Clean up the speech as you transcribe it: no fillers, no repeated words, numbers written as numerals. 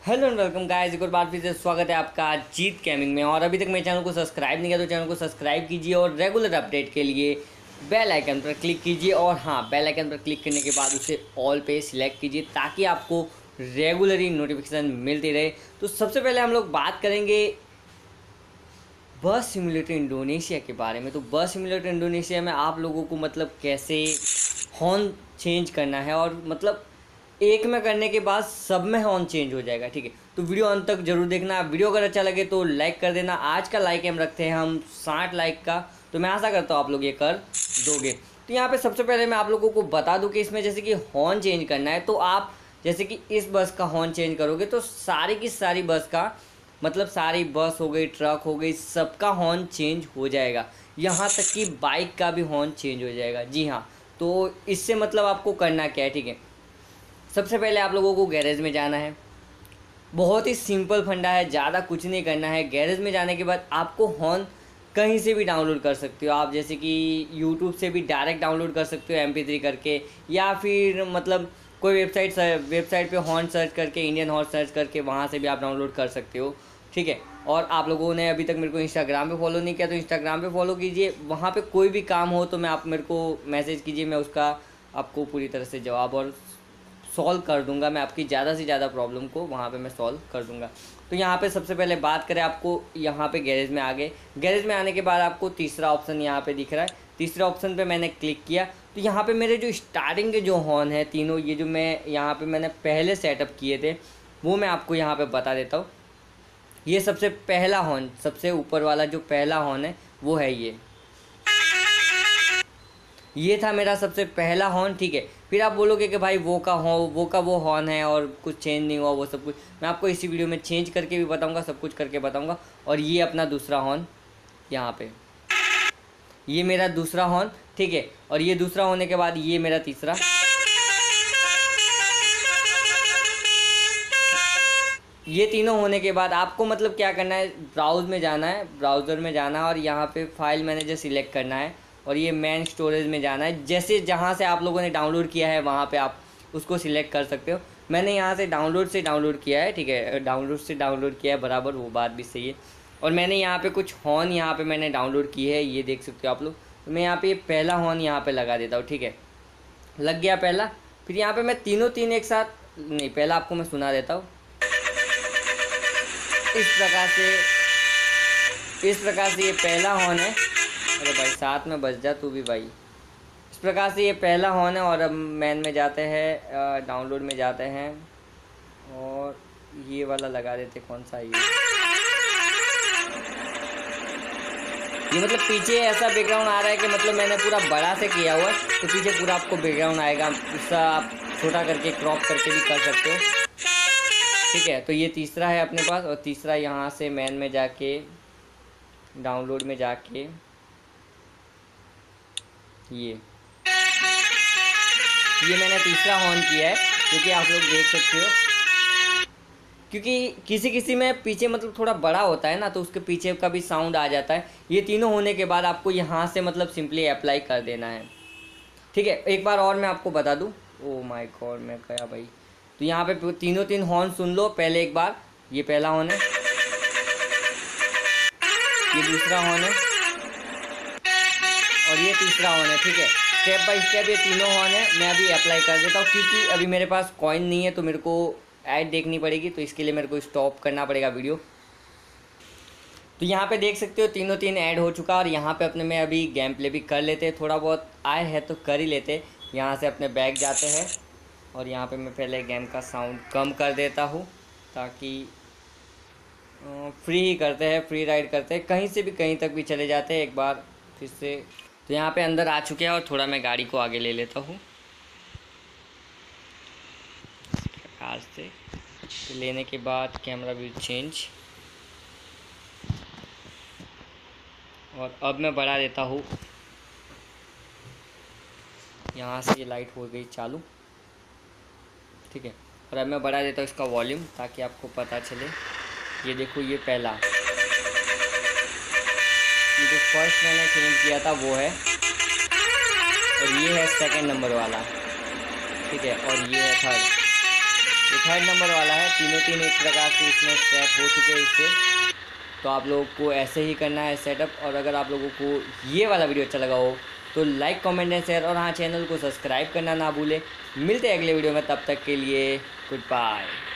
Hello and welcome guys, एक और बार फिर से स्वागत है आपका जीत गेमिंग में। और अभी तक मेरे चैनल को सब्सक्राइब नहीं किया तो चैनल को सब्सक्राइब कीजिए और रेगुलर अपडेट के लिए बेल आइकन पर क्लिक कीजिए। और हाँ, बेल आइकन पर क्लिक करने के बाद उसे ऑल पे सिलेक्ट कीजिए ताकि आपको रेगुलरली नोटिफिकेशन मिलती रहे। तो सबसे पहले हम लोग बात करेंगे बस सिमुलेटर इंडोनेशिया के बारे में। तो बस सिमुलेटर इंडोनेशिया में आप लोगों को मतलब कैसे हॉर्न चेंज करना है, और मतलब एक में करने के बाद सब में हॉर्न चेंज हो जाएगा। ठीक है, तो वीडियो अंत तक जरूर देखना। वीडियो अगर अच्छा लगे तो लाइक कर देना। आज का लाइक एम रखते हैं हम 60 लाइक का, तो मैं आशा करता हूँ आप लोग ये कर दोगे। तो यहाँ पे सबसे पहले मैं आप लोगों को बता दूँ कि इसमें जैसे कि हॉर्न चेंज करना है, तो आप जैसे कि इस बस का हॉर्न चेंज करोगे तो सारी की सारी बस का मतलब सारी बस हो गई, ट्रक हो गई, सबका हॉर्न चेंज हो जाएगा। यहाँ तक कि बाइक का भी हॉर्न चेंज हो जाएगा। जी हाँ, तो इससे मतलब आपको करना क्या है। ठीक है, सबसे पहले आप लोगों को गैरेज में जाना है। बहुत ही सिंपल फंडा है, ज़्यादा कुछ नहीं करना है। गैरेज में जाने के बाद आपको हॉर्न कहीं से भी डाउनलोड कर सकते हो आप, जैसे कि यूट्यूब से भी डायरेक्ट डाउनलोड कर सकते हो MP3 करके, या फिर मतलब कोई वेबसाइट पे हॉर्न सर्च करके, इंडियन हॉर्न सर्च करके वहाँ से भी आप डाउनलोड कर सकते हो। ठीक है, और आप लोगों ने अभी तक मेरे को इंस्टाग्राम पे फॉलो नहीं किया तो इंस्टाग्राम पे फॉलो कीजिए। वहाँ पे कोई भी काम हो तो मैं आप मेरे को मैसेज कीजिए, मैं उसका आपको पूरी तरह से जवाब और सॉल्व कर दूंगा। मैं आपकी ज़्यादा से ज़्यादा प्रॉब्लम को वहाँ पे मैं सॉल्व कर दूंगा। तो यहाँ पे सबसे पहले बात करें, आपको यहाँ पे गैरेज में आ गए। गैरेज में आने के बाद आपको तीसरा ऑप्शन यहाँ पे दिख रहा है। तीसरे ऑप्शन पे मैंने क्लिक किया तो यहाँ पे मेरे जो स्टार्टिंग के जो हॉर्न है तीनों, ये जो मैं यहाँ पे मैंने पहले सेटअप किए थे वो मैं आपको यहाँ पे बता देता हूँ। ये सबसे पहला हॉर्न, सबसे ऊपर वाला जो पहला हॉर्न है वो है ये था मेरा सबसे पहला हॉर्न। ठीक है, फिर आप बोलोगे कि भाई वो का वो हॉर्न है और कुछ चेंज नहीं हुआ, वो सब कुछ मैं आपको इसी वीडियो में चेंज करके भी बताऊंगा, सब कुछ करके बताऊंगा। और ये अपना दूसरा हॉर्न यहाँ पे, ये मेरा दूसरा हॉर्न। ठीक है, और ये दूसरा होने के बाद ये मेरा तीसरा। ये तीनों होने के बाद आपको मतलब क्या करना है, ब्राउज़र में जाना है और यहाँ पे फाइल मैनेजर सिलेक्ट करना है और ये मेन स्टोरेज में जाना है। जैसे जहाँ से आप लोगों ने डाउनलोड किया है वहाँ पे आप उसको सिलेक्ट कर सकते हो। मैंने यहाँ से डाउनलोड किया है। ठीक है, डाउनलोड से डाउनलोड किया है, बराबर, वो बात भी सही है। और मैंने यहाँ पे कुछ हॉर्न यहाँ पे मैंने डाउनलोड की है, ये देख सकते हो आप लोग। तो मैं यहाँ पे ये पहला हॉर्न यहाँ पे लगा देता हूँ। ठीक है, लग गया पहला। फिर यहाँ पे मैं तीनों एक साथ नहीं, पहला आपको मैं सुना देता हूँ। इस प्रकार से ये पहला हॉर्न है। अरे भाई साथ में बज जा तू भी भाई। इस प्रकार से ये पहला हॉर्न है। और अब मैन में जाते हैं, डाउनलोड में जाते हैं और ये वाला लगा देते। कौन सा ये मतलब पीछे ऐसा बैकग्राउंड आ रहा है कि मतलब मैंने पूरा बड़ा से किया हुआ है, तो पीछे पूरा आपको बैकग्राउंड आएगा। उसका आप छोटा करके क्रॉप करके भी कर सकते हो। ठीक है, तो ये तीसरा है अपने पास। और तीसरा यहाँ से मैन में जाके, डाउनलोड में जाके ये मैंने तीसरा ऑन किया है, क्योंकि आप लोग देख सकते हो, क्योंकि किसी में पीछे मतलब थोड़ा बड़ा होता है ना, तो उसके पीछे का भी साउंड आ जाता है। ये तीनों होने के बाद आपको यहाँ से मतलब सिंपली अप्लाई कर देना है। ठीक है, एक बार और मैं आपको बता दूँ। ओ माय गॉड, मैं गया भाई। तो यहाँ पे तीन हॉर्न सुन लो पहले एक बार। ये पहला हॉर्न है, ये दूसरा हॉर्न है और ये तीसरा हॉर्न है। ठीक है, स्टेप बाय स्टेप ये तीनों हॉर्न है। मैं अभी अप्लाई कर देता हूँ, क्योंकि अभी मेरे पास कॉइन नहीं है तो मेरे को ऐड देखनी पड़ेगी, तो इसके लिए मेरे को स्टॉप करना पड़ेगा वीडियो। तो यहाँ पे देख सकते हो तीनों ऐड हो चुका। और यहाँ पे अपने में अभी गेम प्ले भी कर लेते हैं, थोड़ा बहुत आए है तो कर ही लेते। यहाँ से अपने बैग जाते हैं और यहाँ पे मैं पहले गेम का साउंड कम कर देता हूँ, ताकि फ्री ही करते हैं, फ्री राइड करते हैं, कहीं से भी कहीं तक भी चले जाते हैं एक बार फिर से। तो यहाँ पे अंदर आ चुके हैं और थोड़ा मैं गाड़ी को आगे ले लेता हूँ इस प्रकार से। तो लेने के बाद कैमरा व्यू चेंज, और अब मैं बढ़ा देता हूँ। यहाँ से ये लाइट हो गई चालू। ठीक है, और अब मैं बढ़ा देता हूँ इसका वॉल्यूम, ताकि आपको पता चले। ये देखो, ये पहला, ये जो फर्स्ट मैंने चेंज किया था वो है, और ये है सेकंड नंबर वाला। ठीक है, और ये है थर्ड। ये थर्ड नंबर वाला है, तीनों तीन एक प्रकार से इसमें सेट हो चुके हैं इससे। तो आप लोगों को ऐसे ही करना है सेटअप। और अगर आप लोगों को ये वाला वीडियो अच्छा लगा हो तो लाइक कमेंट एंड शेयर, और हाँ चैनल को सब्सक्राइब करना ना भूलें। मिलते हैं अगले वीडियो में, तब तक के लिए गुड बाय।